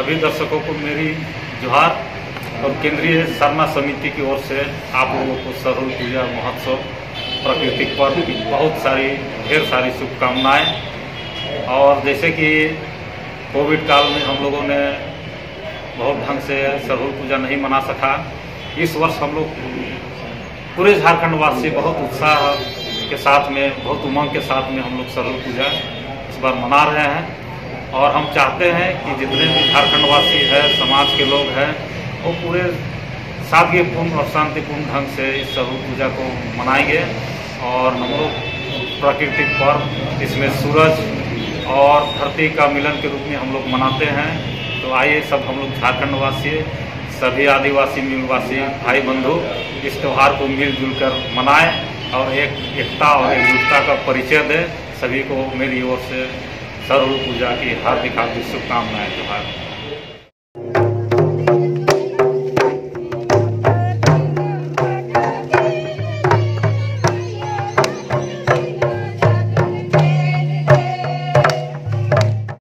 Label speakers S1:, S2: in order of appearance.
S1: सभी दर्शकों को मेरी जोहार और केंद्रीय सरना समिति की ओर से आप लोगों को सरहुल पूजा महोत्सव प्राकृतिक पर्व की ढेर सारी शुभकामनाएं। और जैसे कि कोविड काल में हम लोगों ने बहुत ढंग से सरहुल पूजा नहीं मना सका, इस वर्ष हम लोग पूरे झारखंड वासी बहुत उत्साह के साथ में, बहुत उमंग के साथ में हम लोग सरहुल पूजा इस बार मना रहे हैं। और हम चाहते हैं कि जितने भी झारखंड वासी है, समाज के लोग हैं, वो पूरे सादगीपूर्ण और शांतिपूर्ण ढंग से इस सरहुल पूजा को मनाएंगे। और हम लोग प्राकृतिक पर्व, इसमें सूरज और धरती का मिलन के रूप में हम लोग मनाते हैं। तो आइए सब हम लोग झारखंड वासी, सभी आदिवासी मूलवासी भाई बंधु इस त्यौहार को मिलजुल कर मनाएं और एकता और एकजुटता का परिचय दें। सभी को मेरी ओर से सरहुल पूजा की हार्दिक शुभकामनाएं। जोहार।